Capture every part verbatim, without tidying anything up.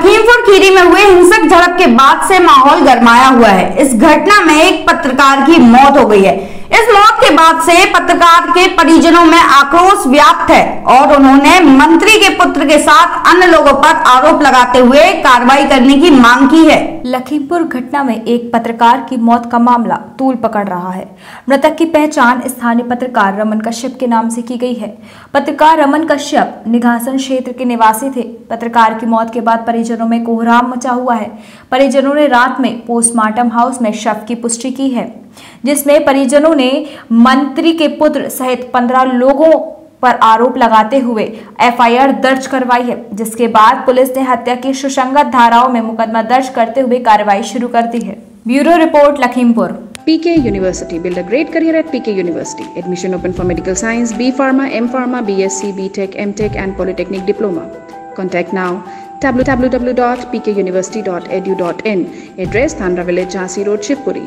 लखीमपुर खीरी में हुए हिंसक झड़प के बाद से माहौल गरमाया हुआ है। इस घटना में एक पत्रकार की मौत हो गई है। इस मौत के बाद से पत्रकार के परिजनों में आक्रोश व्याप्त है और उन्होंने मंत्री के पुत्र के साथ अन्य लोगों पर आरोप लगाते हुए कार्रवाई करने की मांग की है। लखीमपुर घटना में एक पत्रकार की मौत का मामला तूल पकड़ रहा है। मृतक की पहचान स्थानीय पत्रकार रमन कश्यप के नाम से की गई है। पत्रकार रमन कश्यप निघासन क्षेत्र के निवासी थे। पत्रकार की मौत के बाद परिजनों में कोहराम मचा हुआ है। परिजनों ने रात में पोस्टमार्टम हाउस में शव की पुष्टि की है, जिसमें परिजनों ने मंत्री के पुत्र सहित पंद्रह लोगों पर आरोप लगाते हुए एफ आई आर दर्ज करवाई है, जिसके बाद पुलिस ने हत्या की सुसंगत धाराओं में मुकदमा दर्ज करते हुए कार्रवाई शुरू कर दी है। Bureau report, Lakhimpur. P K University. Build a great career at P K University. Admission open for medical science, B Pharma, M Pharma, B S c, B Tech, M Tech and Polytechnic Diploma. Contact now w w w dot p k university dot e d u dot in. Address Thandra Village, Jhansi Road, Shivpuri.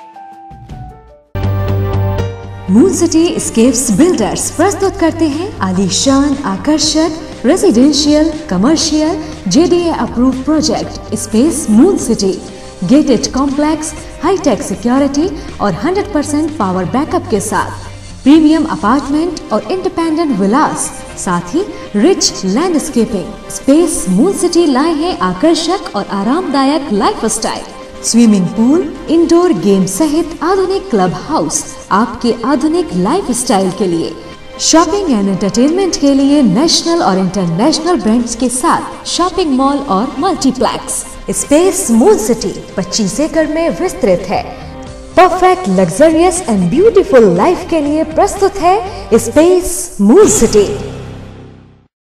Moon cityscapes builders प्रस्तुत करते हैं आलीशान, आकर्षक residential, commercial, J D A approve project space moon city. Gated complex, hitech security और hundred percent power backup के साथ premium apartment और independent villas, साथ ही rich landscaping. Space moon city लाए हैं आकर्षक और आरामदायक lifestyle, swimming pool, indoor game सहित आधुनिक क्लब हाउस आपके आधुनिक लाइफस्टाइल के लिए। शॉपिंग एंड एंटरटेनमेंट के लिए नेशनल और इंटरनेशनल ब्रांड्स के साथ शॉपिंग मॉल और मल्टीप्लेक्स। स्पेस मून सिटी पच्चीस एकड़ में विस्तृत है। Perfect luxurious and beautiful life के लिए प्रस्तुत है स्पेस मून सिटी।